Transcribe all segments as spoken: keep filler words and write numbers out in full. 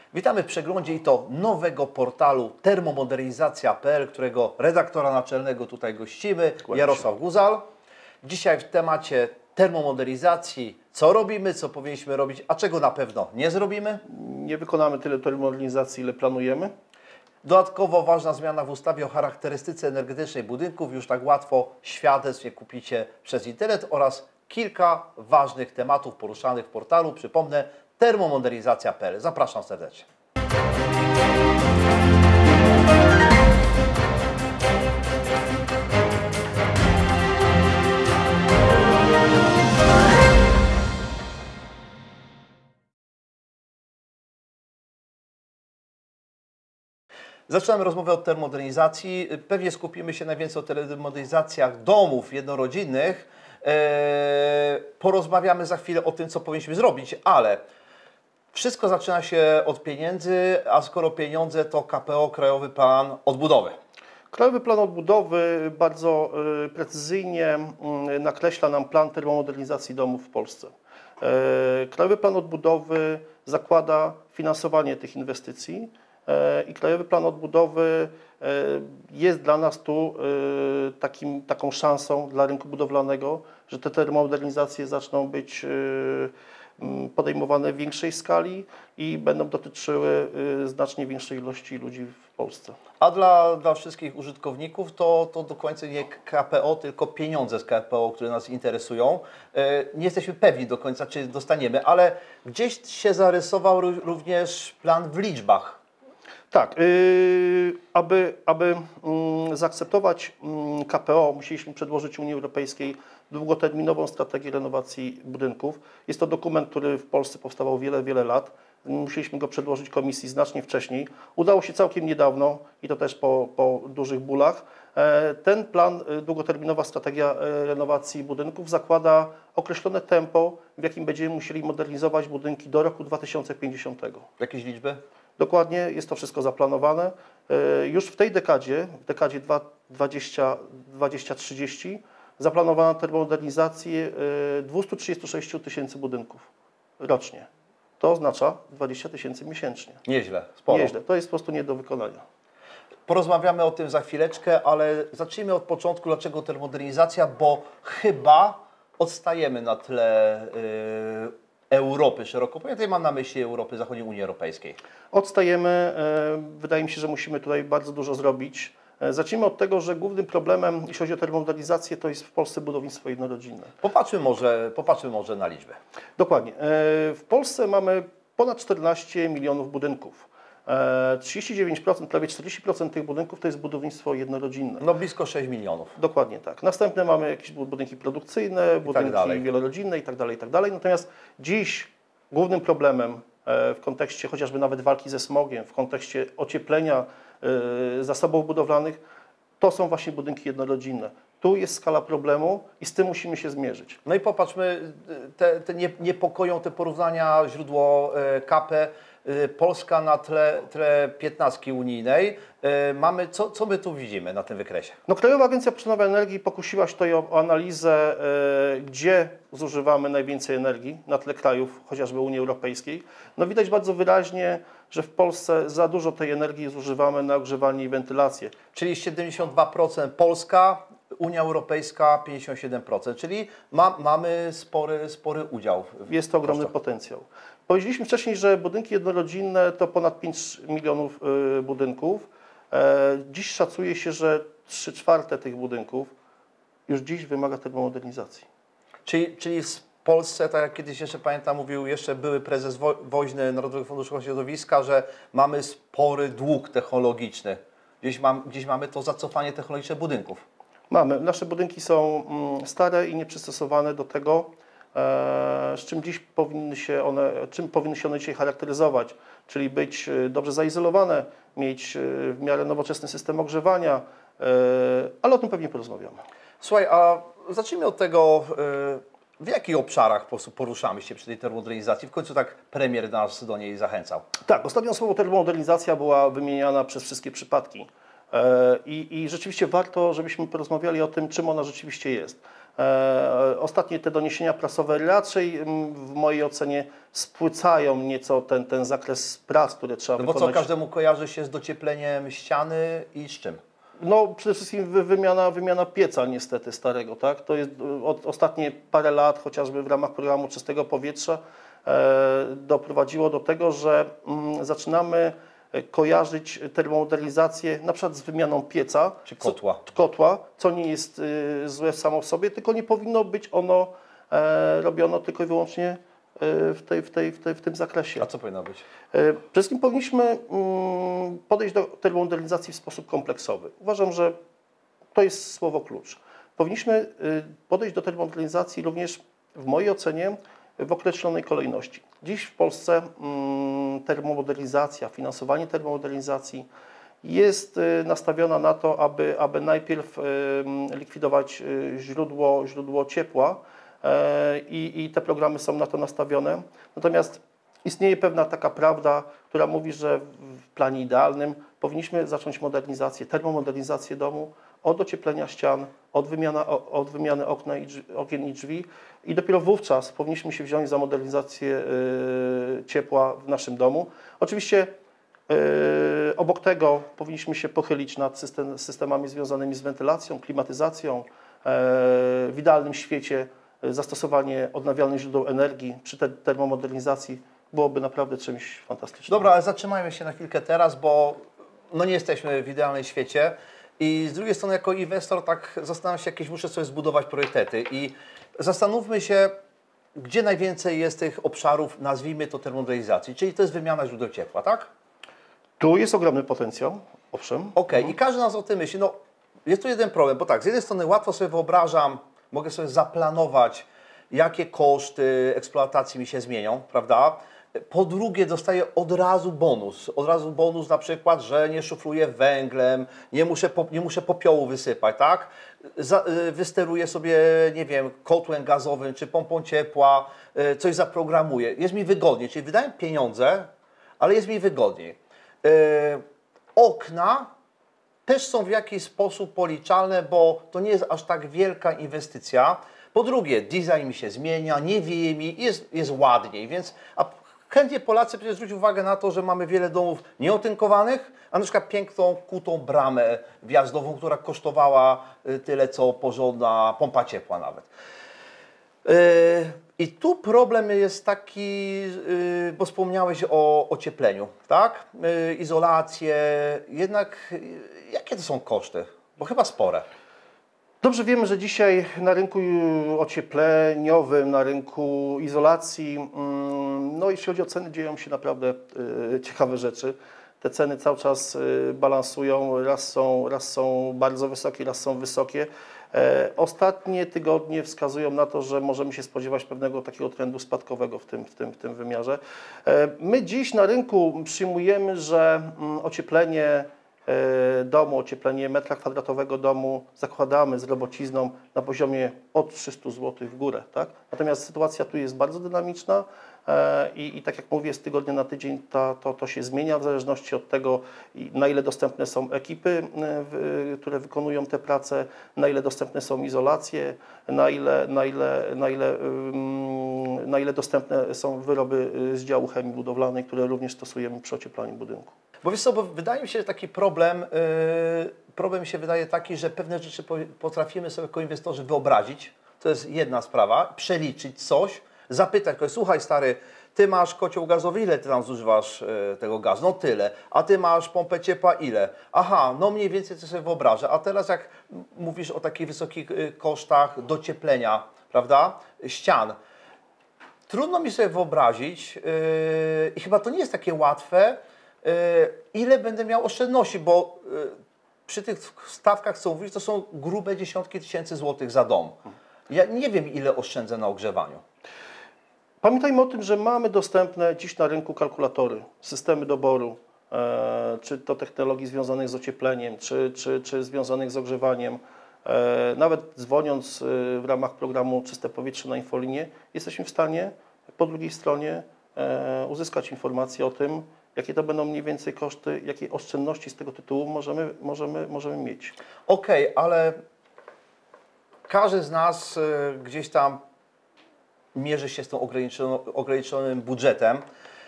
Witamy w przeglądzie i to nowego portalu termomodernizacja kropka p l, którego redaktora naczelnego tutaj gościmy, Jarosław Guzal. Dzisiaj w temacie termomodernizacji, co robimy, co powinniśmy robić, a czego na pewno nie zrobimy. Nie wykonamy tyle termomodernizacji, ile planujemy. Dodatkowo ważna zmiana w ustawie o charakterystyce energetycznej budynków. Już tak łatwo świadectw nie kupicie przez internet oraz kilka ważnych tematów poruszanych w portalu. Przypomnę, termomodernizacja kropka p l. Zapraszam serdecznie. Zaczynamy rozmowę o termomodernizacji. Pewnie skupimy się najwięcej o termomodernizacjach domów jednorodzinnych. Eee, porozmawiamy za chwilę o tym, co powinniśmy zrobić, ale wszystko zaczyna się od pieniędzy, a skoro pieniądze, to K P O, Krajowy Plan Odbudowy. Krajowy Plan Odbudowy bardzo y, precyzyjnie y, nakreśla nam plan termomodernizacji domów w Polsce. Y, Krajowy Plan Odbudowy zakłada finansowanie tych inwestycji y, i Krajowy Plan Odbudowy y, jest dla nas tu y, takim, taką szansą dla rynku budowlanego, że te termomodernizacje zaczną być y, podejmowane w większej skali i będą dotyczyły znacznie większej ilości ludzi w Polsce. A dla, dla wszystkich użytkowników to, to do końca nie K P O, tylko pieniądze z K P O, które nas interesują. Nie jesteśmy pewni do końca, czy dostaniemy, ale gdzieś się zarysował również plan w liczbach. Tak, yy, aby, aby yy, zaakceptować yy, K P O, musieliśmy przedłożyć Unii Europejskiej długoterminową strategię renowacji budynków. Jest to dokument, który w Polsce powstawał wiele, wiele lat. Musieliśmy go przedłożyć Komisji znacznie wcześniej. Udało się całkiem niedawno i to też po, po dużych bólach. Ten plan, długoterminowa strategia renowacji budynków, zakłada określone tempo, w jakim będziemy musieli modernizować budynki do roku dwa tysiące pięćdziesiątego. Jakieś liczby? Dokładnie, jest to wszystko zaplanowane. Już w tej dekadzie, w dekadzie dwudziestej trzydziestej, zaplanowano termomodernizację dwieście trzydzieści sześć tysięcy budynków rocznie. To oznacza dwadzieścia tysięcy miesięcznie. Nieźle, sporo. Nieźle, to jest po prostu nie do wykonania. Porozmawiamy o tym za chwileczkę, ale zacznijmy od początku. Dlaczego termomodernizacja? Bo chyba odstajemy na tle yy, Europy szeroko pojętej. Mam na myśli Europy Zachodniej, Unii Europejskiej. Odstajemy. Wydaje mi się, że musimy tutaj bardzo dużo zrobić. Zacznijmy od tego, że głównym problemem, jeśli chodzi o termomodernizację, to jest w Polsce budownictwo jednorodzinne. Popatrzmy może, popatrzmy może na liczbę. Dokładnie. W Polsce mamy ponad czternaście milionów budynków. trzydzieści dziewięć procent, prawie czterdzieści procent tych budynków to jest budownictwo jednorodzinne. No blisko sześć milionów. Dokładnie tak. Następne mamy jakieś budynki produkcyjne, budynki tak wielorodzinne i tak dalej, i tak dalej. Natomiast dziś głównym problemem w kontekście chociażby nawet walki ze smogiem, w kontekście ocieplenia zasobów budowlanych, to są właśnie budynki jednorodzinne. Tu jest skala problemu i z tym musimy się zmierzyć. No i popatrzmy, te, te niepokoją te porównania, źródło K P, Polska na tle, tle piętnastki unijnej. Mamy, co, co my tu widzimy na tym wykresie? No, Krajowa Agencja Przenowy Energii pokusiła się tutaj o, o analizę, y, gdzie zużywamy najwięcej energii na tle krajów, chociażby Unii Europejskiej. No, widać bardzo wyraźnie, że w Polsce za dużo tej energii zużywamy na ogrzewanie i wentylację. Czyli siedemdziesiąt dwa procent Polska, Unia Europejska pięćdziesiąt siedem procent, czyli ma, mamy spory, spory udział. Jest to ogromny potencjał. Powiedzieliśmy wcześniej, że budynki jednorodzinne to ponad pięć milionów y, budynków. E, dziś szacuje się, że trzy czwarte tych budynków już dziś wymaga termomodernizacji. Czyli, czyli w Polsce, tak jak kiedyś jeszcze pamiętam, mówił jeszcze były prezes Wo Woźny Narodowego Funduszu Ochrony Środowiska, że mamy spory dług technologiczny. Gdzieś, mam, gdzieś mamy to zacofanie technologiczne budynków. Mamy. Nasze budynki są mm, stare i nieprzystosowane do tego, z czym dziś powinny się one, czym powinny się one dzisiaj charakteryzować, czyli być dobrze zaizolowane, mieć w miarę nowoczesny system ogrzewania, ale o tym pewnie porozmawiamy. Słuchaj, a zacznijmy od tego, w jakich obszarach po prostu poruszamy się przy tej termomodernizacji. W końcu tak premier nas do niej zachęcał. Tak, ostatnio słowo termomodernizacja była wymieniana przez wszystkie przypadki. I, I rzeczywiście warto, żebyśmy porozmawiali o tym, czym ona rzeczywiście jest. E, ostatnie te doniesienia prasowe raczej m, w mojej ocenie spłycają nieco ten, ten zakres prac, które trzeba No bo wykonać. co, każdemu kojarzy się z dociepleniem ściany i z czym? No przede wszystkim wy- wymiana, wymiana pieca niestety starego, tak? To jest od ostatnie parę lat, chociażby w ramach programu Czystego Powietrza, e, doprowadziło do tego, że mm, zaczynamy kojarzyć termomodernizację na przykład z wymianą pieca. Czy kotła. Co, kotła, co nie jest y, złe samo w sobie, tylko nie powinno być ono e, robione tylko i wyłącznie e, w, tej, w, tej, w, tej, w tym zakresie. A co powinno być? Przede wszystkim powinniśmy mm, podejść do termomodernizacji w sposób kompleksowy. Uważam, że to jest słowo klucz. Powinniśmy y, podejść do termomodernizacji również, w mojej ocenie, w określonej kolejności. Dziś w Polsce mm, termomodernizacja, finansowanie termomodernizacji jest y, nastawiona na to, aby, aby najpierw y, likwidować y, źródło, źródło ciepła y, i te programy są na to nastawione. Natomiast istnieje pewna taka prawda, która mówi, że w planie idealnym powinniśmy zacząć modernizację, termomodernizację domu od ocieplenia ścian, od, wymiana, od wymiany okna i drzwi, okien i drzwi i dopiero wówczas powinniśmy się wziąć za modernizację y, ciepła w naszym domu. Oczywiście y, obok tego powinniśmy się pochylić nad system, systemami związanymi z wentylacją, klimatyzacją. Y, w idealnym świecie zastosowanie odnawialnych źródeł energii przy te, termomodernizacji byłoby naprawdę czymś fantastycznym. Dobra, ale zatrzymajmy się na chwilkę teraz, bo no nie jesteśmy w idealnym świecie i z drugiej strony jako inwestor tak zastanawiam się, jakieś muszę sobie zbudować priorytety i zastanówmy się, gdzie najwięcej jest tych obszarów, nazwijmy to termomodernizacji, czyli to jest wymiana źródeł ciepła, tak? Tu jest ogromny potencjał, owszem. Okej, okay. I każdy nas o tym myśli. No, jest tu jeden problem, bo tak, z jednej strony łatwo sobie wyobrażam, mogę sobie zaplanować, jakie koszty eksploatacji mi się zmienią, prawda? Po drugie, dostaję od razu bonus. Od razu bonus na przykład, że nie szufluję węglem, nie muszę, po, nie muszę popiołu wysypać, tak? Za, wysteruję sobie, nie wiem, kotłem gazowym czy pompą ciepła, coś zaprogramuję. Jest mi wygodniej, czyli wydałem pieniądze, ale jest mi wygodniej. Yy, okna też są w jakiś sposób policzalne, bo to nie jest aż tak wielka inwestycja. Po drugie, design mi się zmienia, nie wieje mi, jest, jest ładniej, więc a chętnie Polacy przecież zwrócić uwagę na to, że mamy wiele domów nieotynkowanych, a na przykład piękną, kutą bramę wjazdową, która kosztowała tyle, co porządna pompa ciepła nawet. Yy, I tu problem jest taki, yy, bo wspomniałeś o ociepleniu, tak? Yy, izolację, jednak yy, jakie to są koszty? Bo chyba spore. Dobrze wiemy, że dzisiaj na rynku ociepleniowym, na rynku izolacji, no jeśli chodzi o ceny, dzieją się naprawdę ciekawe rzeczy. Te ceny cały czas balansują, raz są, raz są bardzo wysokie, raz są wysokie. Ostatnie tygodnie wskazują na to, że możemy się spodziewać pewnego takiego trendu spadkowego w tym, w tym, w tym wymiarze. My dziś na rynku przyjmujemy, że ocieplenie domu, ocieplenie metra kwadratowego domu zakładamy z robocizną na poziomie od trzystu złotych w górę. Tak? Natomiast sytuacja tu jest bardzo dynamiczna i, i tak jak mówię, z tygodnia na tydzień to, to, to się zmienia w zależności od tego, na ile dostępne są ekipy, które wykonują te prace, na ile dostępne są izolacje, na ile, na ile, na ile, na ile dostępne są wyroby z działu chemii budowlanej, które również stosujemy przy ocieplaniu budynku. Bo wiesz co, bo wydaje mi się, że taki problem, yy, problem mi się wydaje taki, że pewne rzeczy potrafimy sobie jako inwestorzy wyobrazić, to jest jedna sprawa, przeliczyć coś, zapytać kogoś, słuchaj stary, ty masz kocioł gazowy, ile ty tam zużywasz yy, tego gazu? No tyle. A ty masz pompę ciepła, ile? Aha, no mniej więcej to sobie wyobrażę. A teraz jak mówisz o takich wysokich yy, kosztach docieplenia, prawda, ścian, trudno mi sobie wyobrazić yy, i chyba to nie jest takie łatwe, ile będę miał oszczędności, bo przy tych stawkach, co mówisz, to są grube dziesiątki tysięcy złotych za dom. Ja nie wiem, ile oszczędzę na ogrzewaniu. Pamiętajmy o tym, że mamy dostępne dziś na rynku kalkulatory, systemy doboru, e, czy to technologii związanych z ociepleniem, czy, czy, czy związanych z ogrzewaniem. E, nawet dzwoniąc w ramach programu Czyste Powietrze na infolinię, jesteśmy w stanie po drugiej stronie e, uzyskać informacje o tym, jakie to będą mniej więcej koszty, jakie oszczędności z tego tytułu możemy, możemy, możemy mieć. Okej, okay, ale każdy z nas y, gdzieś tam mierzy się z tym ograniczonym, ograniczonym budżetem.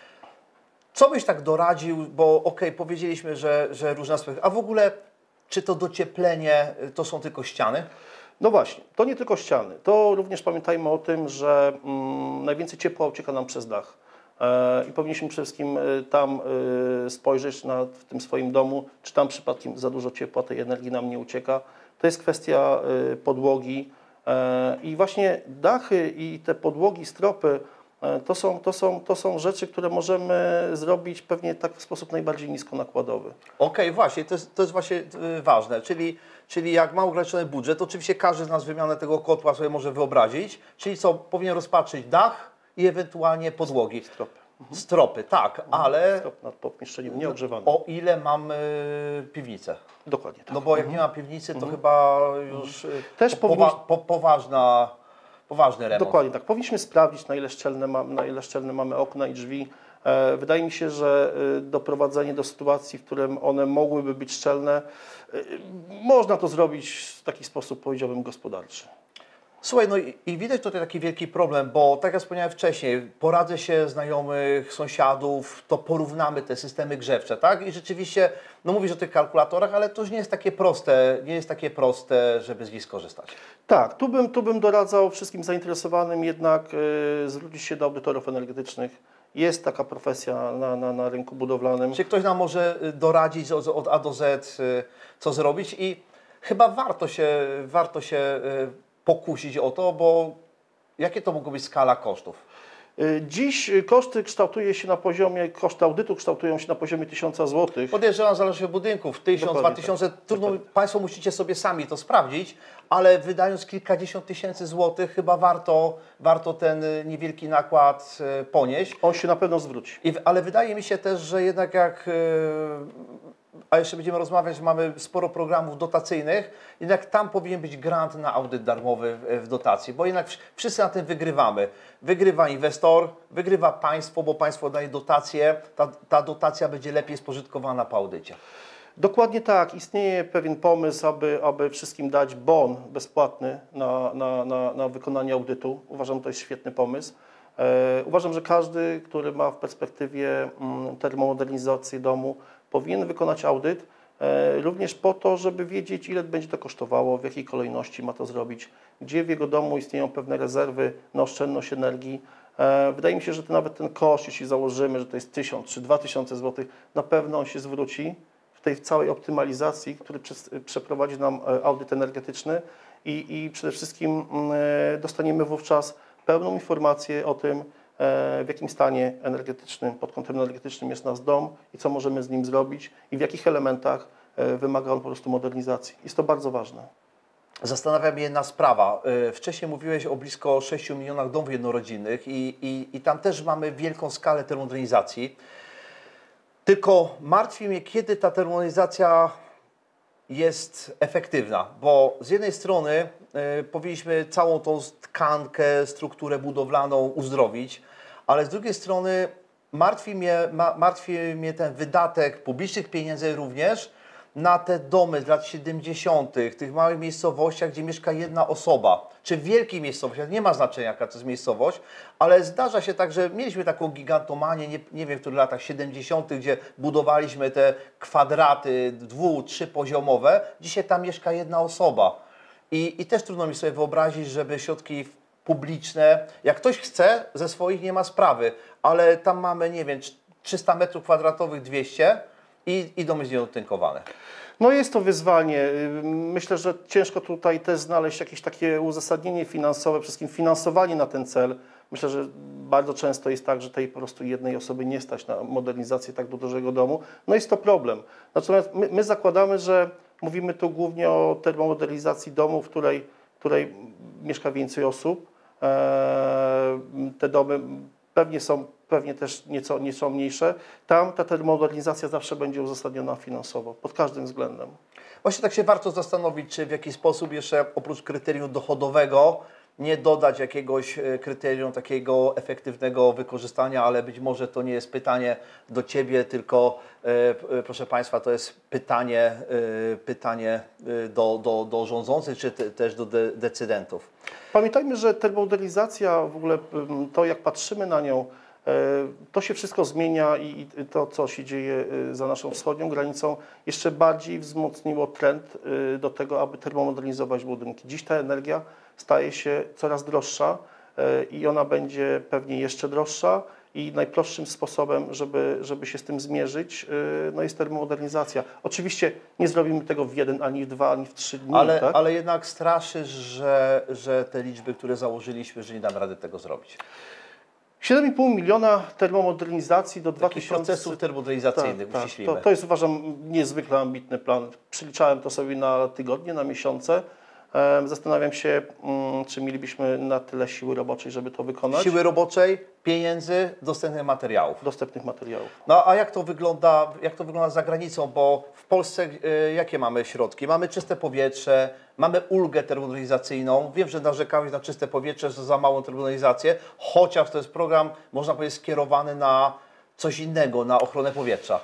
Co byś tak doradził, bo okej, okay, powiedzieliśmy, że, że różne aspekty, a w ogóle czy to docieplenie to są tylko ściany? No właśnie, to nie tylko ściany. To również pamiętajmy o tym, że mm, najwięcej ciepła ucieka nam przez dach. E, I powinniśmy przede wszystkim e, tam e, spojrzeć na, w tym swoim domu, czy tam przypadkiem za dużo ciepła, tej energii nam nie ucieka. To jest kwestia e, podłogi. E, I właśnie dachy i te podłogi, stropy, e, to, są, to, są, to są rzeczy, które możemy zrobić pewnie tak w sposób najbardziej niskonakładowy. Okej, okay, właśnie, to jest, to jest właśnie y, ważne, czyli, czyli jak ma ograniczony budżet, to oczywiście każdy z nas wymianę tego kotła sobie może wyobrazić, czyli co, powinien rozpatrzyć dach i ewentualnie podłogi. Stropy. Mhm. Stropy, tak, mhm. ale Strop nad pomieszczeniem nieogrzewanym. O ile mam y, piwnicę. Dokładnie tak. No bo jak mhm. nie ma piwnicy, to mhm. chyba już mhm. Też po, powinni... po, poważna, poważny remont. Dokładnie tak. Powinniśmy sprawdzić, na ile szczelne, ma, na ile szczelne mamy okna i drzwi. E, wydaje mi się, że e, doprowadzenie do sytuacji, w którym one mogłyby być szczelne, e, można to zrobić w taki sposób, powiedziałbym, gospodarczy. Słuchaj, no i, i widać tutaj taki wielki problem, bo tak jak wspomniałem wcześniej, poradzę się znajomych, sąsiadów, to porównamy te systemy grzewcze, tak? I rzeczywiście, no mówisz o tych kalkulatorach, ale to już nie jest takie proste, nie jest takie proste, żeby z nich skorzystać. Tak, tu bym, tu bym doradzał wszystkim zainteresowanym jednak y, zwrócić się do audytorów energetycznych. Jest taka profesja na, na, na rynku budowlanym. Czy ktoś nam może doradzić od, od A do Z, co zrobić i chyba warto się, warto się pokusić o to, bo jakie to mogą być skala kosztów? Dziś koszty kształtuje się na poziomie, koszty audytu kształtują się na poziomie tysiąca złotych. Podejrzewam, zależy od budynków, tysiąc, dwa tysiące, tak. Trudno, Państwo musicie sobie sami to sprawdzić, ale wydając kilkadziesiąt tysięcy złotych, chyba warto, warto ten niewielki nakład ponieść. On się na pewno zwróci. I, ale wydaje mi się też, że jednak jak, a jeszcze będziemy rozmawiać, mamy sporo programów dotacyjnych, jednak tam powinien być grant na audyt darmowy w, w dotacji, bo jednak wszyscy na tym wygrywamy. Wygrywa inwestor, wygrywa państwo, bo państwo daje dotację, ta, ta dotacja będzie lepiej spożytkowana po audycie. Dokładnie tak. Istnieje pewien pomysł, aby, aby wszystkim dać bon bezpłatny na, na, na, na wykonanie audytu. Uważam, że to jest świetny pomysł. E, uważam, że każdy, który ma w perspektywie mm, termomodernizację domu, powinien wykonać audyt, e, również po to, żeby wiedzieć, ile będzie to kosztowało, w jakiej kolejności ma to zrobić, gdzie w jego domu istnieją pewne rezerwy na oszczędność energii. E, wydaje mi się, że to nawet ten koszt, jeśli założymy, że to jest tysiąc czy dwa tysiące złotych, na pewno on się zwróci w tej całej optymalizacji, który przeprowadzi nam audyt energetyczny i, i przede wszystkim dostaniemy wówczas pełną informację o tym, w jakim stanie energetycznym, pod kątem energetycznym jest nasz dom i co możemy z nim zrobić i w jakich elementach wymaga on po prostu modernizacji. Jest to bardzo ważne. Zastanawia mnie jedna sprawa. Wcześniej mówiłeś o blisko sześciu milionach domów jednorodzinnych i, i, i tam też mamy wielką skalę termomodernizacji. Tylko martwi mnie, kiedy ta termomodernizacja jest efektywna, bo z jednej strony y, powinniśmy całą tą tkankę, strukturę budowlaną uzdrowić, ale z drugiej strony martwi mnie, ma, martwi mnie ten wydatek publicznych pieniędzy również na te domy z lat siedemdziesiątych, tych małych miejscowościach, gdzie mieszka jedna osoba, czy w wielkich miejscowościach, nie ma znaczenia jaka to jest miejscowość, ale zdarza się tak, że mieliśmy taką gigantomanię, nie, nie wiem w których latach siedemdziesiątych, gdzie budowaliśmy te kwadraty dwu-, trzypoziomowe, dzisiaj tam mieszka jedna osoba. I, I też trudno mi sobie wyobrazić, żeby środki publiczne, jak ktoś chce, ze swoich nie ma sprawy, ale tam mamy, nie wiem, trzysta metrów kwadratowych, dwieście, I, i domy zniedotynkowane. No jest to wyzwanie. Myślę, że ciężko tutaj też znaleźć jakieś takie uzasadnienie finansowe, przede wszystkim finansowanie na ten cel. Myślę, że bardzo często jest tak, że tej po prostu jednej osoby nie stać na modernizację tak dużego domu. No jest to problem. Natomiast my, my zakładamy, że mówimy tu głównie o termomodernizacji domu, w której, której mieszka więcej osób. Eee, te domy pewnie są pewnie też nieco, nieco mniejsze. Tam ta termomodernizacja zawsze będzie uzasadniona finansowo, pod każdym względem. Właśnie tak się warto zastanowić, czy w jaki sposób jeszcze oprócz kryterium dochodowego nie dodać jakiegoś kryterium takiego efektywnego wykorzystania, ale być może to nie jest pytanie do Ciebie, tylko e, proszę Państwa, to jest pytanie, e, pytanie do, do, do rządzących, czy te, też do de, decydentów. Pamiętajmy, że termomodernizacja, w ogóle to jak patrzymy na nią, to się wszystko zmienia i to, co się dzieje za naszą wschodnią granicą, jeszcze bardziej wzmocniło trend do tego, aby termomodernizować budynki. Dziś ta energia staje się coraz droższa i ona będzie pewnie jeszcze droższa i najprostszym sposobem, żeby, żeby się z tym zmierzyć, no jest termomodernizacja. Oczywiście nie zrobimy tego w jeden, ani w dwa, ani w trzy dni. Ale, tak? ale jednak straszy, że, że te liczby, które założyliśmy, że nie damy rady tego zrobić. siedem i pół miliona termomodernizacji do dwa tysiące... procesów termomodernizacyjnych tak, uściślimy. tak. To, to jest, uważam, niezwykle ambitny plan. Przeliczałem to sobie na tygodnie, na miesiące. Zastanawiam się, czy mielibyśmy na tyle siły roboczej, żeby to wykonać. Siły roboczej, pieniędzy, dostępnych materiałów. Dostępnych materiałów. No a jak to wygląda, jak to wygląda za granicą, bo w Polsce y, jakie mamy środki? Mamy czyste powietrze, mamy ulgę termomodernizacyjną. Wiem, że narzekałeś na czyste powietrze, że za małą termomodernizację, chociaż to jest program, można powiedzieć, skierowany na coś innego, na ochronę powietrza.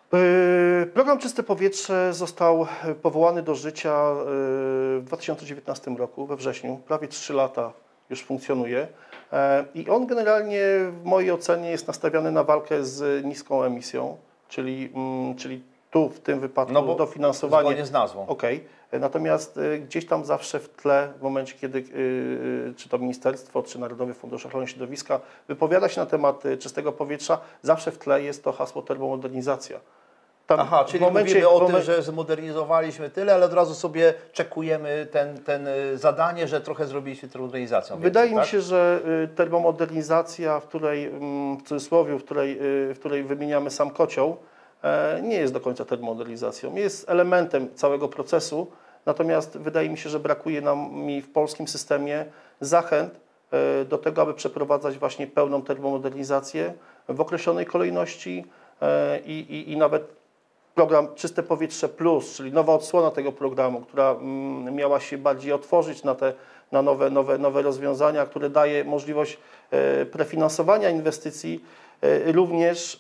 Program Czyste Powietrze został powołany do życia w dwa tysiące dziewiętnastym roku, we wrześniu. Prawie trzy lata już funkcjonuje. I on generalnie w mojej ocenie jest nastawiony na walkę z niską emisją, czyli, czyli tu w tym wypadku no bo dofinansowanie. Zgodnie z nazwą. Okej. Natomiast gdzieś tam zawsze w tle, w momencie kiedy czy to ministerstwo, czy Narodowy Fundusz Ochrony Środowiska wypowiada się na temat czystego powietrza, zawsze w tle jest to hasło termomodernizacja. Tam Aha, czyli momencie, mówimy o momencie... tym, że zmodernizowaliśmy tyle, ale od razu sobie czekujemy ten, ten zadanie, że trochę zrobiliśmy termomodernizacją. Wydaje więcej, mi tak? się, że termomodernizacja, w której, w cudzysłowie, w której, w której wymieniamy sam kocioł, nie jest do końca termomodernizacją. Jest elementem całego procesu, natomiast wydaje mi się, że brakuje nam mi w polskim systemie zachęt do tego, aby przeprowadzać właśnie pełną termomodernizację w określonej kolejności i, i, i nawet program Czyste Powietrze Plus, czyli nowa odsłona tego programu, która miała się bardziej otworzyć na te na nowe, nowe, nowe rozwiązania, które daje możliwość prefinansowania inwestycji, również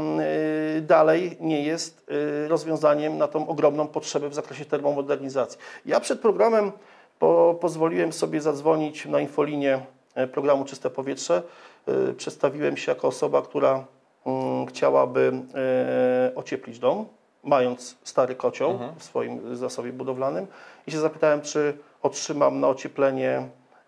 dalej nie jest rozwiązaniem na tą ogromną potrzebę w zakresie termomodernizacji. Ja przed programem po, pozwoliłem sobie zadzwonić na infolinię programu Czyste Powietrze. Przedstawiłem się jako osoba, która chciałaby ocieplić dom, mając stary kocioł mhm. w swoim zasobie budowlanym i się zapytałem, czy otrzymam na ocieplenie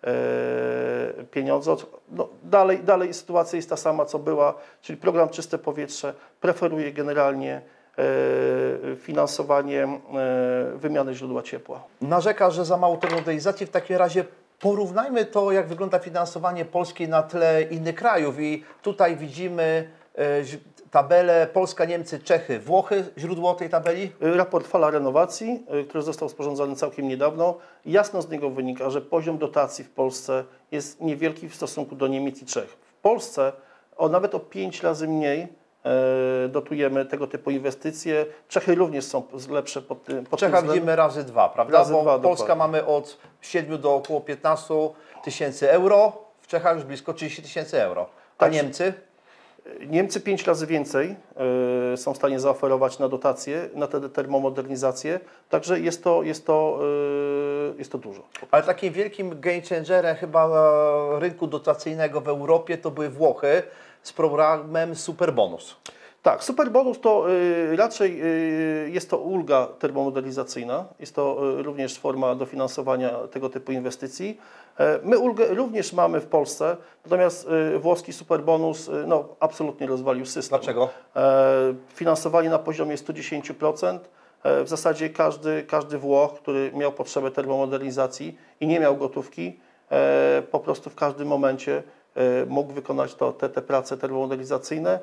e, pieniądze. No, dalej, dalej sytuacja jest ta sama, co była, czyli program Czyste Powietrze preferuje generalnie e, finansowanie e, wymiany źródła ciepła. Narzeka, że za mało termomodernizacji. W takim razie porównajmy to, jak wygląda finansowanie Polski na tle innych krajów i tutaj widzimy e, tabelę Polska, Niemcy, Czechy, Włochy, źródło tej tabeli? Raport Fala Renowacji, który został sporządzony całkiem niedawno. Jasno z niego wynika, że poziom dotacji w Polsce jest niewielki w stosunku do Niemiec i Czech. W Polsce o nawet o pięć razy mniej e, dotujemy tego typu inwestycje. Czechy również są lepsze pod tym. W Czechach widzimy razy dwa, prawda? Razy Bo dwa, Polska dokładnie. mamy od siedmiu do około piętnastu tysięcy euro, w Czechach już blisko trzydzieści tysięcy euro. A Tak. Niemcy? Niemcy pięć razy więcej y, są w stanie zaoferować na dotacje, na tę termomodernizację, także jest to, jest to, y, jest to dużo. Ale takim wielkim game changerem chyba rynku dotacyjnego w Europie to były Włochy z programem Superbonus. Tak, Superbonus to y, raczej y, jest to ulga termomodernizacyjna, jest to y, również forma dofinansowania tego typu inwestycji. E, my ulgę również mamy w Polsce, natomiast y, włoski Superbonus y, no, absolutnie rozwalił system. Dlaczego? E, finansowanie na poziomie sto dziesięć procent. E, w zasadzie każdy, każdy Włoch, który miał potrzebę termomodernizacji i nie miał gotówki, e, po prostu w każdym momencie e, mógł wykonać to, te, te prace termomodernizacyjne.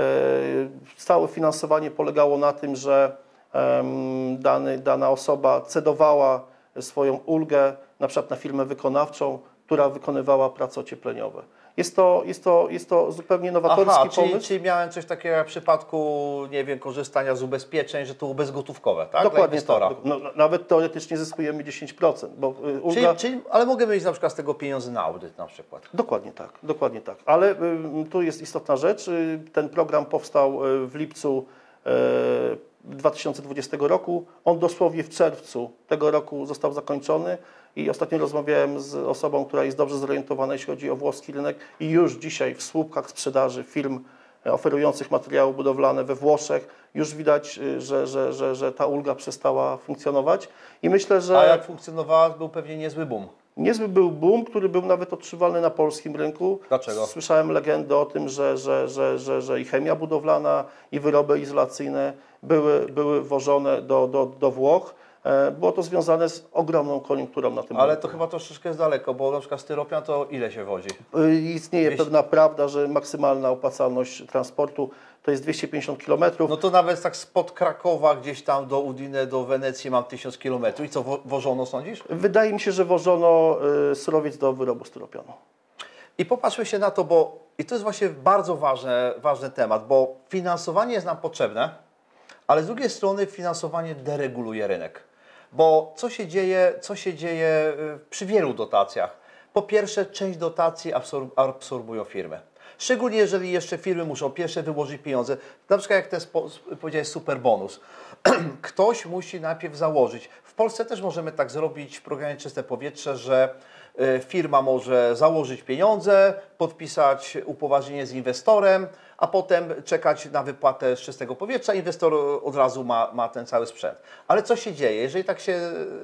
Całe finansowanie polegało na tym, że dany, dana osoba cedowała swoją ulgę na przykład na firmę wykonawczą, która wykonywała prace ociepleniowe. Jest to, jest to, jest to zupełnie nowatorski Aha, czyli, pomysł. czyli miałem coś takiego jak w przypadku, nie wiem, korzystania z ubezpieczeń, że to bezgotówkowe, tak? Dla Dokładnie inwestora. tak. No, nawet teoretycznie zyskujemy dziesięć procent, bo y, ulga... Czyli, czyli, ale mogę mieć na przykład z tego pieniądze na audyt na przykład. Dokładnie tak, dokładnie tak. Ale y, tu jest istotna rzecz. Y, ten program powstał y, w lipcu y, dwa tysiące dwudziestego roku. On dosłownie w czerwcu tego roku został zakończony i ostatnio rozmawiałem z osobą, która jest dobrze zorientowana, jeśli chodzi o włoski rynek i już dzisiaj w słupkach sprzedaży firm oferujących materiały budowlane we Włoszech już widać, że, że, że, że ta ulga przestała funkcjonować i myślę, że... A jak funkcjonowała, był pewnie niezły boom. Niezły był boom, który był nawet odczuwalny na polskim rynku. Dlaczego? Słyszałem legendy o tym, że, że, że, że, że i chemia budowlana, i wyroby izolacyjne były, były wożone do, do, do Włoch. Było to związane z ogromną koniunkturą na tym Ale rynku. to chyba troszeczkę jest daleko, bo na przykład styropian to ile się wozi? Istnieje dwieście pewna prawda, że maksymalna opłacalność transportu to jest dwieście pięćdziesiąt kilometrów. No to nawet tak spod Krakowa gdzieś tam do Udine, do Wenecji mam tysiąc kilometrów. I co, wo wożono sądzisz? Wydaje mi się, że wożono y, surowiec do wyrobu styropianu. I popatrzmy się na to, bo i to jest właśnie bardzo ważny, ważny temat, bo finansowanie jest nam potrzebne, ale z drugiej strony finansowanie dereguluje rynek. Bo co się dzieje, co się dzieje przy wielu dotacjach? Po pierwsze, część dotacji absorb absorbują firmy. Szczególnie jeżeli jeszcze firmy muszą pierwsze wyłożyć pieniądze, na przykład jak ten powiedziałeś super bonus. Ktoś musi najpierw założyć. W Polsce też możemy tak zrobić w programie Czyste Powietrze, że firma może założyć pieniądze, podpisać upoważnienie z inwestorem, a potem czekać na wypłatę z czystego powietrza. Inwestor od razu ma, ma ten cały sprzęt. Ale co się dzieje? Jeżeli tak się,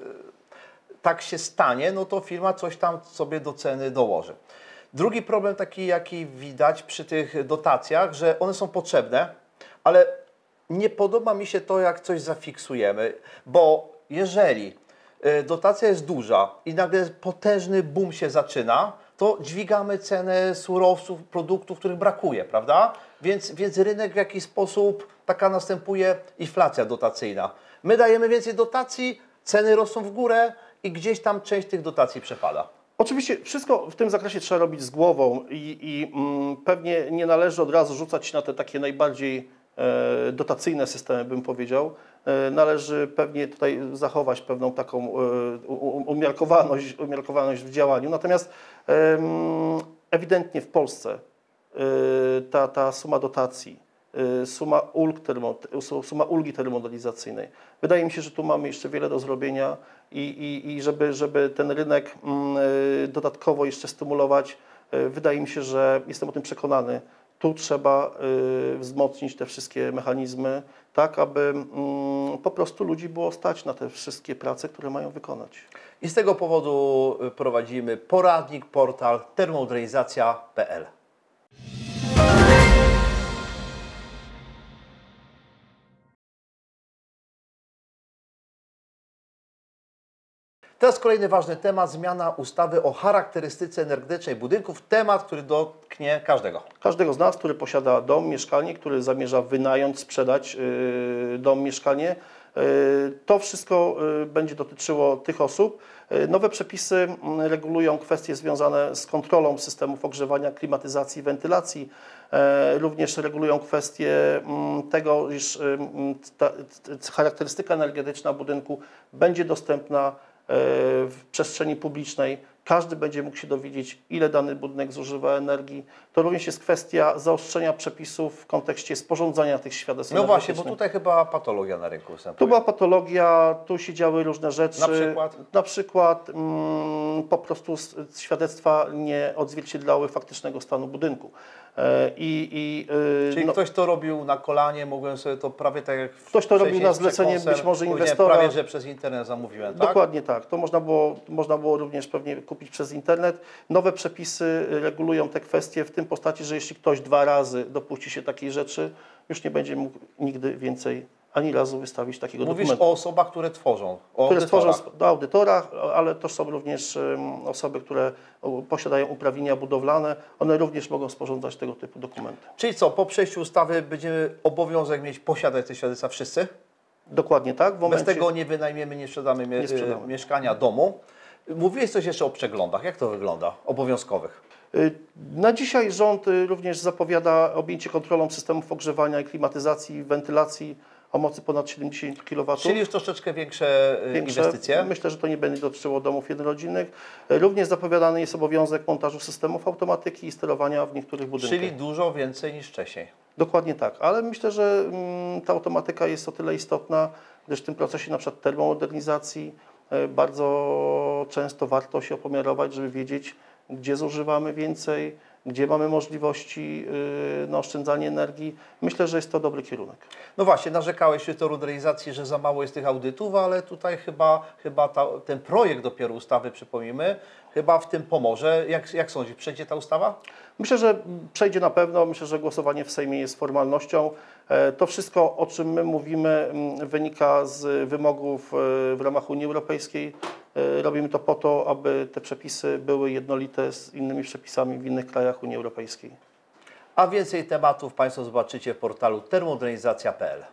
tak się stanie, no to firma coś tam sobie do ceny dołoży. Drugi problem taki, jaki widać przy tych dotacjach, że one są potrzebne, ale nie podoba mi się to, jak coś zafiksujemy, bo jeżeli dotacja jest duża i nagle potężny boom się zaczyna, to dźwigamy cenę surowców, produktów, których brakuje, prawda? Więc, więc rynek w jakiś sposób, taka następuje inflacja dotacyjna. My dajemy więcej dotacji, ceny rosną w górę i gdzieś tam część tych dotacji przepada. Oczywiście wszystko w tym zakresie trzeba robić z głową i, i mm, pewnie nie należy od razu rzucać się na te takie najbardziej e, dotacyjne systemy, bym powiedział. E, należy pewnie tutaj zachować pewną taką e, umiarkowaność, umiarkowaność w działaniu. Natomiast e, ewidentnie w Polsce e, ta, ta suma dotacji, e, suma, ulg termo, suma ulgi termomodernizacyjnej, wydaje mi się, że tu mamy jeszcze wiele do zrobienia. I, i, i żeby, żeby ten rynek y, dodatkowo jeszcze stymulować, y, wydaje mi się, że jestem o tym przekonany, tu trzeba y, wzmocnić te wszystkie mechanizmy, tak aby y, po prostu ludzi było stać na te wszystkie prace, które mają wykonać. I z tego powodu prowadzimy poradnik, portal termomodernizacja kropka p l. Teraz kolejny ważny temat, zmiana ustawy o charakterystyce energetycznej budynków. Temat, który dotknie każdego. Każdego z nas, który posiada dom, mieszkanie, który zamierza wynająć, sprzedać yy, dom, mieszkanie. Yy, to wszystko yy, będzie dotyczyło tych osób. Yy, nowe przepisy yy, regulują kwestie związane z kontrolą systemów ogrzewania, klimatyzacji, wentylacji. Yy, również regulują kwestie yy, tego, iż yy, ta, ta charakterystyka energetyczna budynku będzie dostępna w przestrzeni publicznej. Każdy będzie mógł się dowiedzieć, ile dany budynek zużywa energii. To również jest kwestia zaostrzenia przepisów w kontekście sporządzania tych świadectw No właśnie, energetycznych. bo tutaj chyba patologia na rynku występuje. Tu była patologia, tu się działy różne rzeczy. Na przykład? Na przykład mm, po prostu świadectwa nie odzwierciedlały faktycznego stanu budynku. I, i, Czyli no, ktoś to robił na kolanie, mogłem sobie to prawie tak jak ktoś to robił wcześniej na z zlecenie przekąsem, być może powiedziałem, inwestora. Prawie, że przez internet zamówiłem, tak? Dokładnie tak. To można było, można było również pewnie kupić przez internet. Nowe przepisy regulują te kwestie w tym postaci, że jeśli ktoś dwa razy dopuści się takiej rzeczy, już nie będzie mógł nigdy więcej ani razu wystawić takiego Mówisz dokumentu. o osobach, które tworzą, o które tworzą audytorach. do audytora, ale to są również um, osoby, które posiadają uprawnienia budowlane. One również mogą sporządzać tego typu dokumenty. Czyli co, po przejściu ustawy będziemy obowiązek mieć posiadać te świadectwa wszyscy? Dokładnie tak. W momencie... Bez tego nie wynajmiemy, nie sprzedamy, mie Nie sprzedamy. mieszkania, domu. Mówiłeś coś jeszcze o przeglądach. Jak to wygląda? Obowiązkowych. Na dzisiaj rząd również zapowiada objęcie kontrolą systemów ogrzewania i klimatyzacji, wentylacji o mocy ponad siedemdziesiąt kilowatów. Czyli już troszeczkę większe, większe inwestycje? Myślę, że to nie będzie dotyczyło domów jednorodzinnych. Również zapowiadany jest obowiązek montażu systemów automatyki i sterowania w niektórych budynkach. Czyli dużo więcej niż wcześniej. Dokładnie tak, ale myślę, że ta automatyka jest o tyle istotna, gdyż w tym procesie na przykład termomodernizacji bardzo często warto się opomiarować, żeby wiedzieć, gdzie zużywamy więcej, gdzie mamy możliwości na oszczędzanie energii. Myślę, że jest to dobry kierunek. No właśnie, narzekałeś przy tej modernizacji, że za mało jest tych audytów, ale tutaj chyba, chyba ta, ten projekt dopiero ustawy, przypomnijmy, chyba w tym pomoże. Jak, jak sądzisz, przejdzie ta ustawa? Myślę, że przejdzie na pewno. Myślę, że głosowanie w Sejmie jest formalnością. To wszystko, o czym my mówimy, wynika z wymogów w ramach Unii Europejskiej. Robimy to po to, aby te przepisy były jednolite z innymi przepisami w innych krajach Unii Europejskiej. A więcej tematów Państwo zobaczycie w portalu termomodernizacja kropka p l.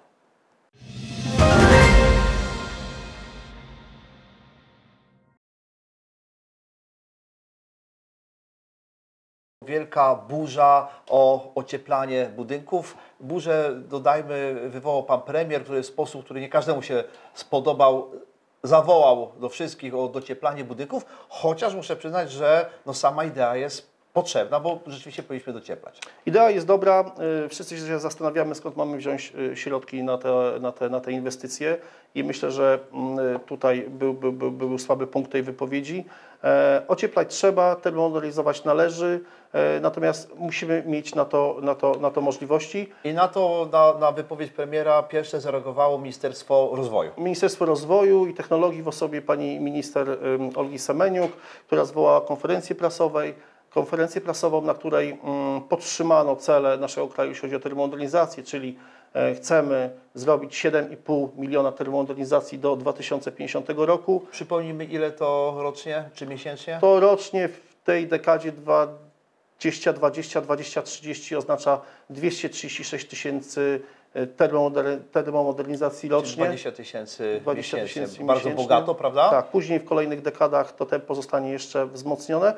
Wielka burza o ocieplanie budynków. Burzę, dodajmy, wywołał Pan Premier, który w sposób, który nie każdemu się spodobał, zawołał do wszystkich o docieplanie budynków, chociaż muszę przyznać, że no sama idea jest potrzebna, bo rzeczywiście powinniśmy docieplać. Idea jest dobra. Wszyscy się zastanawiamy, skąd mamy wziąć środki na te, na te, na te inwestycje i myślę, że tutaj był, był, był, był słaby punkt tej wypowiedzi. Ocieplać trzeba, termomodernizować należy, natomiast musimy mieć na to, na to, na to możliwości. I na to, na, na wypowiedź premiera pierwsze zareagowało Ministerstwo Rozwoju. Ministerstwo Rozwoju i Technologii w osobie pani minister Olgi Semeniuk, która zwołała konferencję prasowej, konferencję prasową, na której podtrzymano cele naszego kraju, jeśli chodzi o termomodernizację, czyli chcemy zrobić siedem i pół miliona termomodernizacji do dwa tysiące pięćdziesiątego roku. Przypomnijmy, ile to rocznie czy miesięcznie? To rocznie w tej dekadzie dwadzieścia dwadzieścia dwadzieścia trzydzieści oznacza dwieście trzydzieści sześć tysięcy termomodernizacji rocznie. dwadzieścia tysięcy miesięcznie. Bardzo miesięcznie. bogato, prawda? Tak, później w kolejnych dekadach to tempo zostanie jeszcze wzmocnione.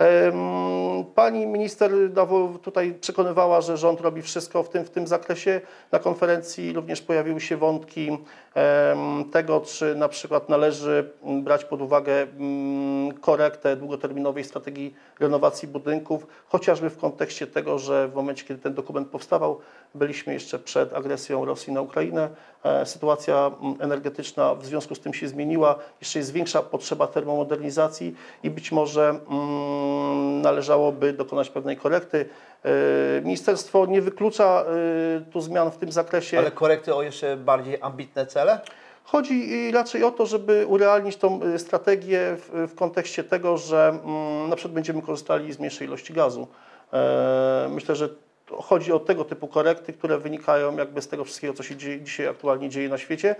Pani minister tutaj przekonywała, że rząd robi wszystko w tym, w tym zakresie. Na konferencji również pojawiły się wątki tego, czy na przykład należy brać pod uwagę korektę długoterminowej strategii renowacji budynków, chociażby w kontekście tego, że w momencie, kiedy ten dokument powstawał, byliśmy jeszcze przed agresją Rosji na Ukrainę. Sytuacja energetyczna w związku z tym się zmieniła. Jeszcze jest większa potrzeba termomodernizacji i być może mm, należałoby dokonać pewnej korekty. Ministerstwo nie wyklucza tu zmian w tym zakresie. Ale korekty o jeszcze bardziej ambitne cele? Chodzi raczej o to, żeby urealnić tą strategię w, w kontekście tego, że mm, na przykład będziemy korzystali z mniejszej ilości gazu. Myślę, że chodzi o tego typu korekty, które wynikają jakby z tego wszystkiego, co się dzieje, dzisiaj aktualnie dzieje na świecie.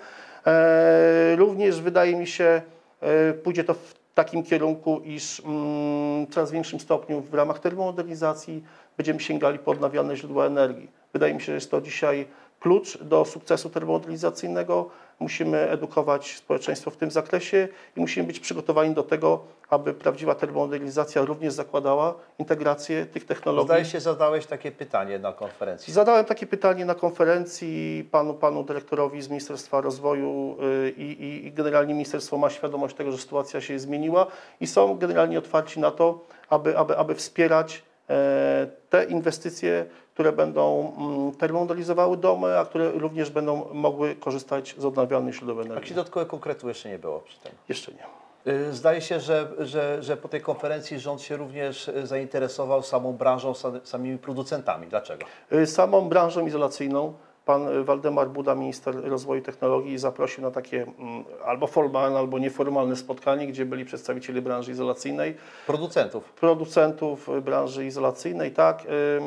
Również wydaje mi się, pójdzie to w takim kierunku, iż w coraz większym stopniu w ramach termomodernizacji będziemy sięgali po odnawialne źródła energii. Wydaje mi się, że jest to dzisiaj klucz do sukcesu termomodernizacyjnego. Musimy edukować społeczeństwo w tym zakresie i musimy być przygotowani do tego, aby prawdziwa termomodernizacja również zakładała integrację tych technologii. Zdaje się, zadałeś takie pytanie na konferencji. Zadałem takie pytanie na konferencji panu, panu dyrektorowi z Ministerstwa Rozwoju i, i, i generalnie ministerstwo ma świadomość tego, że sytuacja się zmieniła i są generalnie otwarci na to, aby, aby, aby wspierać te inwestycje, które będą termomodernizowały domy, a które również będą mogły korzystać z odnawialnych źródeł energii. Jakiś dodatkowy konkretu jeszcze nie było przy tym? Jeszcze nie. Zdaje się, że, że, że po tej konferencji rząd się również zainteresował samą branżą, samymi producentami. Dlaczego? Samą branżą izolacyjną. Pan Waldemar Buda, minister rozwoju i technologii, zaprosił na takie albo formalne, albo nieformalne spotkanie, gdzie byli przedstawiciele branży izolacyjnej. Producentów. Producentów branży izolacyjnej, tak.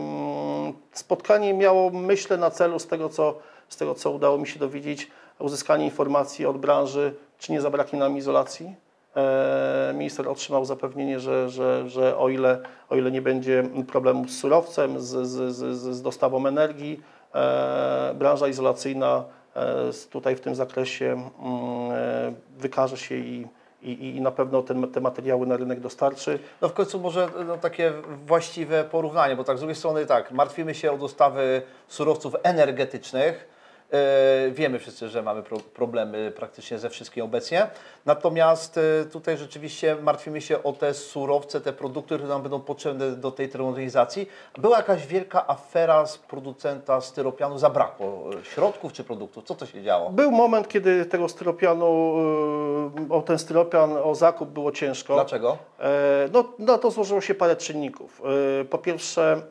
Spotkanie miało, myślę, na celu z tego, co, z tego, co udało mi się dowiedzieć, uzyskanie informacji od branży, czy nie zabraknie nam izolacji. Minister otrzymał zapewnienie, że, że, że o, ile, o ile nie będzie problemu z surowcem, z, z, z, z dostawą energii, branża izolacyjna tutaj w tym zakresie wykaże się i, i, i na pewno ten, te materiały na rynek dostarczy. No w końcu może no, takie właściwe porównanie, bo tak z drugiej strony tak, martwimy się o dostawy surowców energetycznych. Yy, wiemy wszyscy, że mamy pro, problemy praktycznie ze wszystkim obecnie. Natomiast yy, tutaj rzeczywiście martwimy się o te surowce, te produkty, które nam będą potrzebne do tej termomodernizacji. Była jakaś wielka afera z producenta styropianu, zabrakło środków czy produktów? Co to się działo? Był moment, kiedy tego styropianu, yy, o ten styropian, o zakup było ciężko. Dlaczego? Yy, no, na to złożyło się parę czynników. Yy, po pierwsze,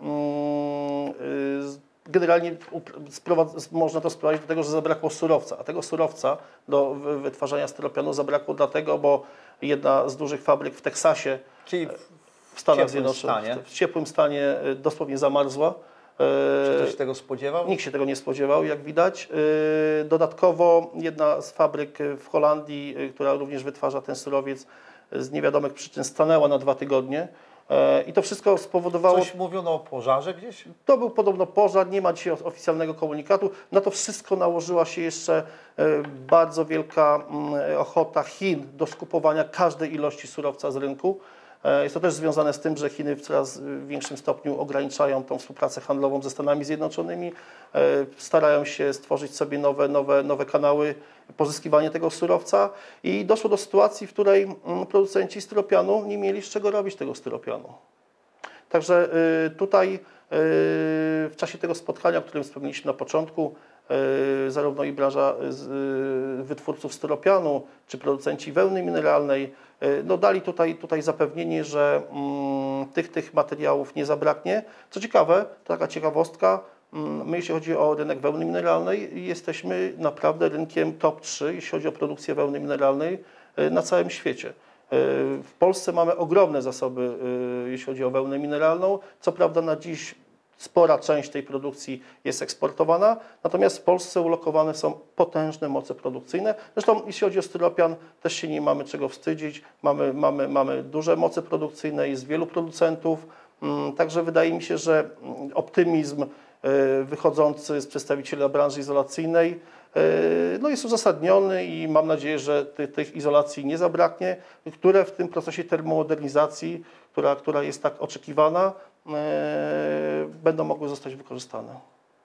yy, generalnie można to sprowadzić do tego, że zabrakło surowca, a tego surowca do wytwarzania styropianu zabrakło dlatego, bo jedna z dużych fabryk w Teksasie, czyli w Stanach Zjednoczonych, w ciepłym stanie dosłownie zamarzła. Czy ktoś się tego spodziewał? Nikt się tego nie spodziewał, jak widać. Dodatkowo jedna z fabryk w Holandii, która również wytwarza ten surowiec, z niewiadomych przyczyn stanęła na dwa tygodnie. I to wszystko spowodowało... Coś mówiono o pożarze gdzieś? To był podobno pożar, nie ma dzisiaj oficjalnego komunikatu. Na to wszystko nałożyła się jeszcze bardzo wielka ochota Chin do skupowania każdej ilości surowca z rynku. Jest to też związane z tym, że Chiny w coraz większym stopniu ograniczają tą współpracę handlową ze Stanami Zjednoczonymi, starają się stworzyć sobie nowe, nowe, nowe kanały pozyskiwania tego surowca i doszło do sytuacji, w której producenci styropianu nie mieli z czego robić tego styropianu. Także tutaj w czasie tego spotkania, o którym wspomnieliśmy na początku, zarówno i branża wytwórców styropianu, czy producenci wełny mineralnej, no dali tutaj, tutaj zapewnienie, że mm, tych, tych materiałów nie zabraknie. Co ciekawe, taka ciekawostka, my jeśli chodzi o rynek wełny mineralnej, jesteśmy naprawdę rynkiem top trzy, jeśli chodzi o produkcję wełny mineralnej na całym świecie. W Polsce mamy ogromne zasoby, jeśli chodzi o wełnę mineralną. Co prawda na dziś spora część tej produkcji jest eksportowana, natomiast w Polsce ulokowane są potężne moce produkcyjne. Zresztą jeśli chodzi o styropian, też się nie mamy czego wstydzić. Mamy, mamy, mamy duże moce produkcyjne, jest wielu producentów, także wydaje mi się, że optymizm wychodzący z przedstawiciela branży izolacyjnej no jest uzasadniony i mam nadzieję, że tych, tych izolacji nie zabraknie, które w tym procesie termomodernizacji, która, która jest tak oczekiwana, będą mogły zostać wykorzystane.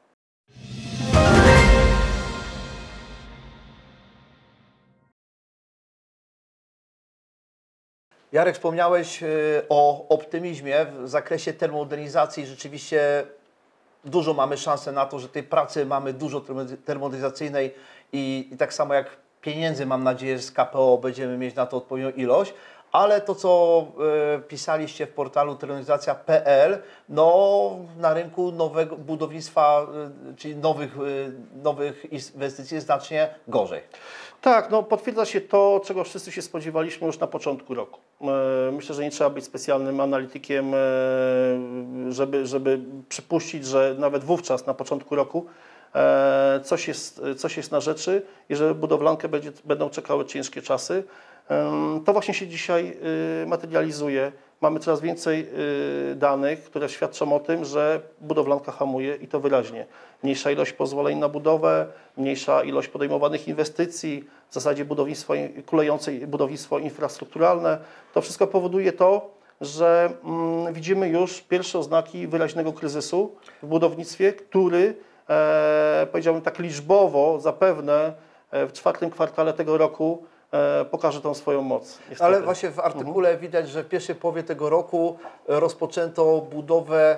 Jarek, wspomniałeś o optymizmie w zakresie termomodernizacji. Rzeczywiście dużo mamy szansę na to, że tej pracy mamy dużo termomodernizacyjnej i, i tak samo jak pieniędzy, mam nadzieję, że z K P O będziemy mieć na to odpowiednią ilość. Ale to, co y, pisaliście w portalu termomodernizacja kropka p l, no na rynku nowego budownictwa, y, czyli nowych, y, nowych inwestycji jest znacznie gorzej. Tak, no potwierdza się to, czego wszyscy się spodziewaliśmy już na początku roku. Myślę, że nie trzeba być specjalnym analitykiem, żeby, żeby przypuścić, że nawet wówczas, na początku roku, coś jest, coś jest na rzeczy i że budowlankę będzie, będą czekały ciężkie czasy. To właśnie się dzisiaj materializuje. Mamy coraz więcej danych, które świadczą o tym, że budowlanka hamuje i to wyraźnie. Mniejsza ilość pozwoleń na budowę, mniejsza ilość podejmowanych inwestycji, w zasadzie budownictwo kulejące budownictwo infrastrukturalne. To wszystko powoduje to, że mm, widzimy już pierwsze oznaki wyraźnego kryzysu w budownictwie, który e, powiedziałbym tak liczbowo zapewne w czwartym kwartale tego roku pokaże tą swoją moc. Niestety. Ale właśnie w artykule mhm. widać, że w pierwszej połowie tego roku rozpoczęto budowę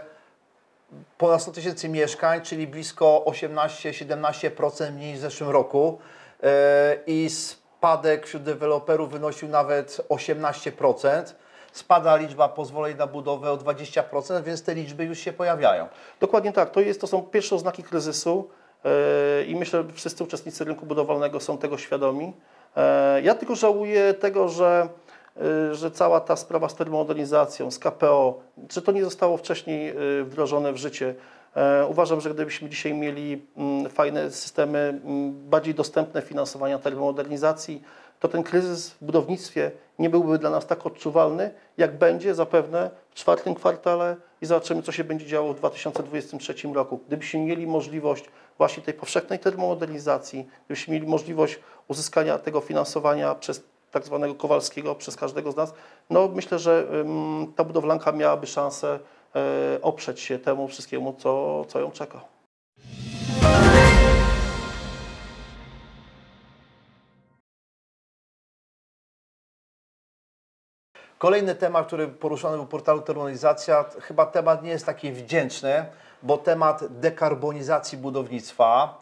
ponad sto tysięcy mieszkań, czyli blisko osiemnaście do siedemnastu procent mniej niż w zeszłym roku yy, i spadek wśród deweloperów wynosił nawet osiemnaście procent. Spada liczba pozwoleń na budowę o dwadzieścia procent, więc te liczby już się pojawiają. Dokładnie tak. To, jest, to są pierwsze oznaki kryzysu yy, i myślę, że wszyscy uczestnicy rynku budowlanego są tego świadomi. Ja tylko żałuję tego, że, że cała ta sprawa z termomodernizacją, z K P O, że to nie zostało wcześniej wdrożone w życie. Uważam, że gdybyśmy dzisiaj mieli fajne systemy, bardziej dostępne finansowania termomodernizacji, to ten kryzys w budownictwie nie byłby dla nas tak odczuwalny, jak będzie zapewne w czwartym kwartale i zobaczymy, co się będzie działo w dwa tysiące dwudziestym trzecim roku. Gdybyśmy mieli możliwość właśnie tej powszechnej termomodernizacji, gdybyśmy mieli możliwość uzyskania tego finansowania przez tak zwanego Kowalskiego przez każdego z nas, no myślę, że ta budowlanka miałaby szansę oprzeć się temu wszystkiemu, co, co ją czeka. Kolejny temat, który poruszony był w portalu Termomodernizacja, chyba temat nie jest taki wdzięczny, bo temat dekarbonizacji budownictwa.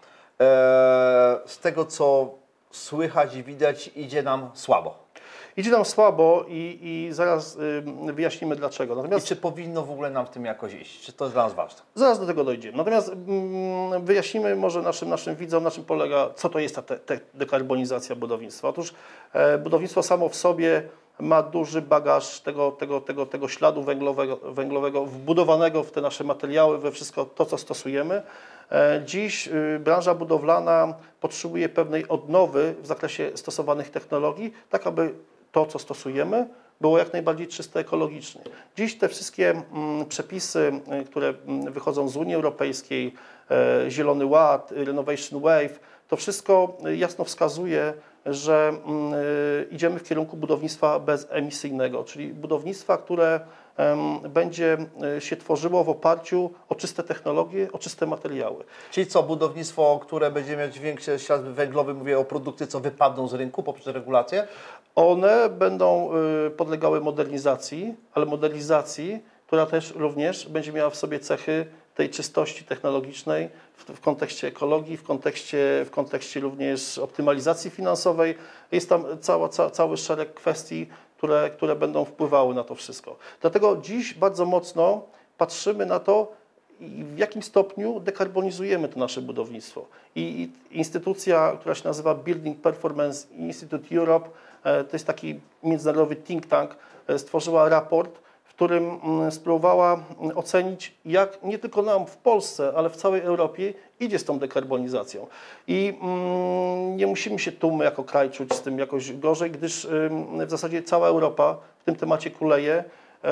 Z tego, co słychać i widać, idzie nam słabo. Idzie nam słabo i, i zaraz y, wyjaśnimy dlaczego. Natomiast... I czy powinno w ogóle nam w tym jakoś iść? Czy to jest dla nas ważne? Zaraz do tego dojdziemy. Natomiast y, wyjaśnimy może naszym, naszym widzom, na czym polega, co to jest ta te, te dekarbonizacja budownictwa. Otóż e, budownictwo samo w sobie ma duży bagaż tego, tego, tego, tego śladu węglowego, węglowego wbudowanego w te nasze materiały, we wszystko to, co stosujemy. Dziś branża budowlana potrzebuje pewnej odnowy w zakresie stosowanych technologii, tak aby to, co stosujemy, było jak najbardziej czyste ekologicznie. Dziś te wszystkie przepisy, które wychodzą z Unii Europejskiej, Zielony Ład, Renovation Wave, to wszystko jasno wskazuje, że idziemy w kierunku budownictwa bezemisyjnego, czyli budownictwa, które będzie się tworzyło w oparciu o czyste technologie, o czyste materiały. Czyli co, budownictwo, które będzie mieć większy ślad węglowy, mówię o produkty, co wypadną z rynku poprzez regulacje? One będą podlegały modernizacji, ale modernizacji, która też również będzie miała w sobie cechy tej czystości technologicznej w, w kontekście ekologii, w kontekście, w kontekście również optymalizacji finansowej. Jest tam cała, ca, cały szereg kwestii, które, które będą wpływały na to wszystko. Dlatego dziś bardzo mocno patrzymy na to, w jakim stopniu dekarbonizujemy to nasze budownictwo. I, i instytucja, która się nazywa Building Performance Institute Europe, to jest taki międzynarodowy think tank, stworzyła raport, w którym spróbowała ocenić, jak nie tylko nam w Polsce, ale w całej Europie idzie z tą dekarbonizacją. I mm, nie musimy się tu my jako kraj czuć z tym jakoś gorzej, gdyż ym, w zasadzie cała Europa w tym temacie kuleje.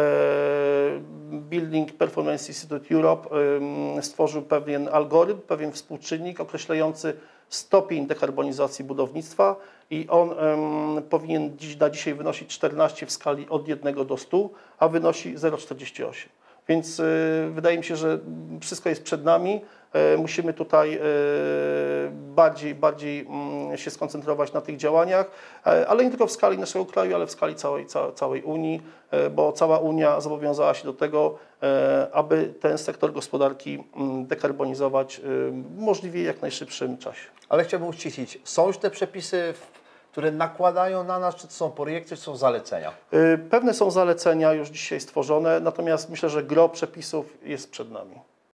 Building Performance Institute Europe stworzył pewien algorytm, pewien współczynnik określający stopień dekarbonizacji budownictwa i on um, powinien dziś, na dzisiaj wynosić czternaście w skali od jednego do stu, a wynosi zero przecinek czterdzieści osiem. Więc y, wydaje mi się, że wszystko jest przed nami. Y, musimy tutaj y, bardziej, bardziej y, się skoncentrować na tych działaniach, y, ale nie tylko w skali naszego kraju, ale w skali całej, ca, całej Unii, y, bo cała Unia zobowiązała się do tego, y, aby ten sektor gospodarki y, dekarbonizować y, w możliwie jak najszybszym czasie. Ale chciałbym uściślić, są już te przepisy, które nakładają na nas, czy to są projekty, czy są zalecenia? Pewne są zalecenia już dzisiaj stworzone, natomiast myślę, że gro przepisów jest przed nami.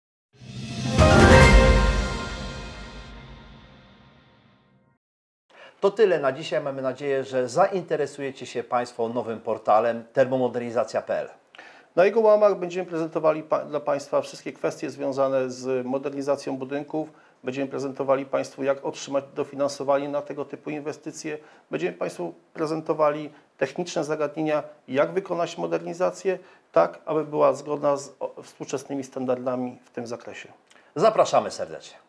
To tyle na dzisiaj. Mamy nadzieję, że zainteresujecie się Państwo nowym portalem termomodernizacja kropka p l. Na jego łamach będziemy prezentowali dla Państwa wszystkie kwestie związane z modernizacją budynków. Będziemy prezentowali Państwu, jak otrzymać dofinansowanie na tego typu inwestycje. Będziemy Państwu prezentowali techniczne zagadnienia, jak wykonać modernizację, tak aby była zgodna z współczesnymi standardami w tym zakresie. Zapraszamy serdecznie.